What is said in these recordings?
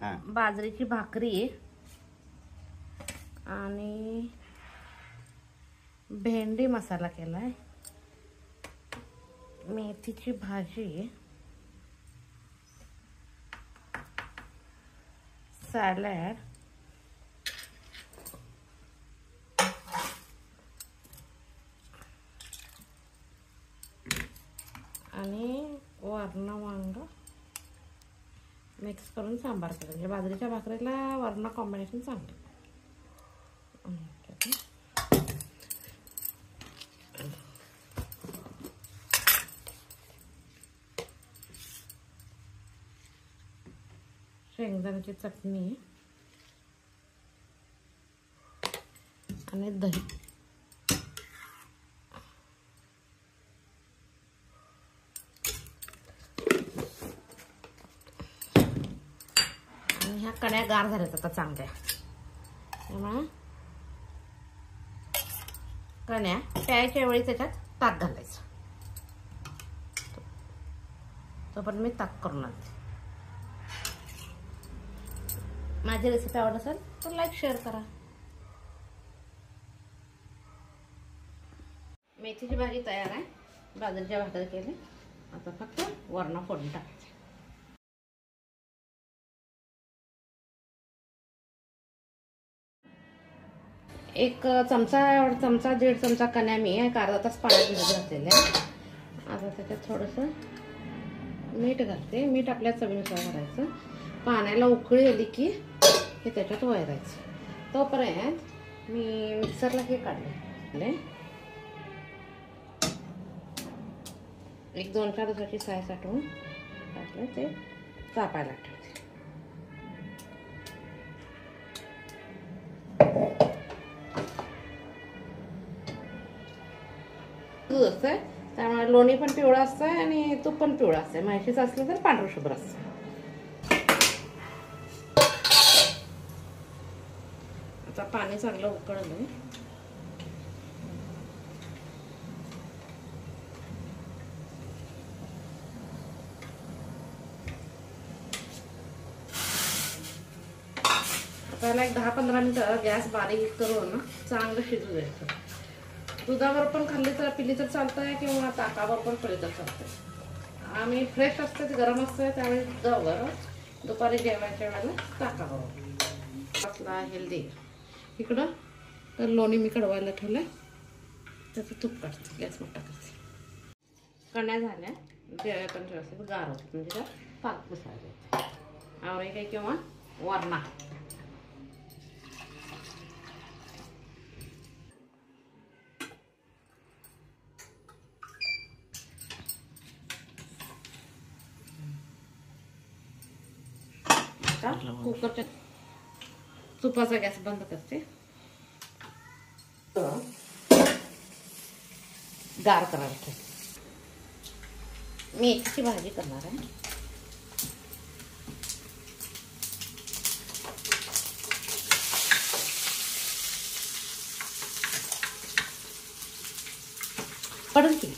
बाजरीची भाकरी आणि भेंडी मसाला केलाय, मेथीची भाजी, सॅलड, आणि वरण वांग मिक्स करून सांबार केलं. म्हणजे बाजरीच्या भाकरीला वरण कॉम्बिनेशन चांगलं. शेंगदाण्याची चटणी आणि दही. आणि ह्या कण्या गार झाल्यात आता चांगल्या, त्यामुळे कण्या प्यायच्या वेळी त्याच्यात ताक घालायचं. तोपर्यंत मी ताक करून आणते. माझी रेसिपी आवडत असेल तर लाईक शेअर करा. मेथीची भाजी तयार आहे, बाजरीच्या भाकरी केली. आता फक्त वरण फोडून टाकायचं. एक चमचा दीड चमचा कण्या मी अर्धा तास पाण्यात भिजत घातलेले. आता त्याच्यात थोडंसं मीठ घालते. मीठ आपल्या चवीनुसार घालायचं. पाण्याला उकळी आली की हे त्याच्यात वळवायचं. तोपर्यंत मी मिक्सरला हे काढले. एक 2-4 दिवसाची साय साठवून टाकलं, ते चापायला ठेवते. दूध असतंय त्यामुळे लोणी पण पिवळा असतंय आणि तूप पण पिवळा असतंय. म्हशीचं असलं तर पांढरं शुभ्र असतं. आता पाणी चांगलं उकळलं. त्याला एक 10-15 मिनिटं गॅस बारीक करून चांगलं शिजू द्यायचं. दुधावर पण पिली तर चालतंय किंवा ताकावर पण पिली तर चालतंय. आम्ही फ्रेश असते, ते गरम असते, त्यावेळी दुधावर, दुपारी जेवायच्या वेळेला ताकावर. असला हेल्दी. इकडं तर लोणी मी कडवायला ठेवलंय, त्याचं तूप काढते. गॅस मोठा करते. कण्या झाल्या, जेवाय पण व्यवस्थित गार होते, म्हणजे त्यात ताक पुसायला आवळे काही किंवा वरणा. कुकरच्या तुपाचा गॅस बंद करते. गार करायला ठेवते. मेथीची भाजी करणार आहे. पडेल की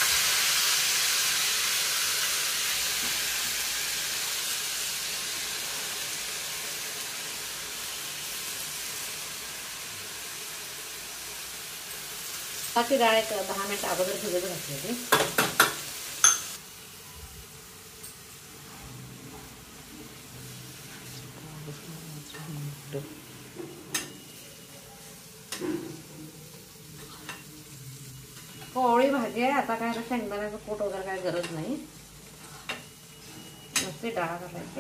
बाकी डाळ 10 मिनिट अगोदर भिजत घातलेली. कोवळी भाजी आहे. आता काय शेंगदाण्याचं कूट वगैरे काय गरज नाही. नुसती डाळ घालायची.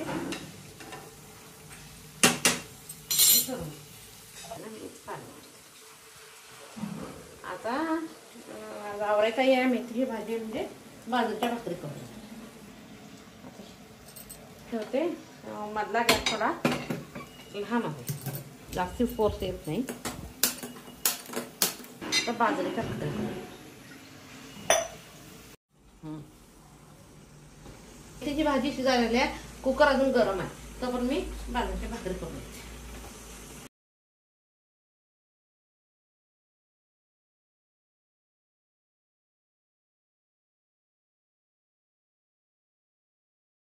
आता आवळेताई आहे. मेथीची भाजी म्हणजे बाजरीच्या भाकरी करून ठेवते. मधला गॅस थोडा लहान आहे, जास्ती फोर्स येत नाही. तर बाजरीच्या भाकरी मेथीची भाजी शिजायला. कुकर अजून गरम आहे, तर पण मी बाजरीच्या भाकरी करून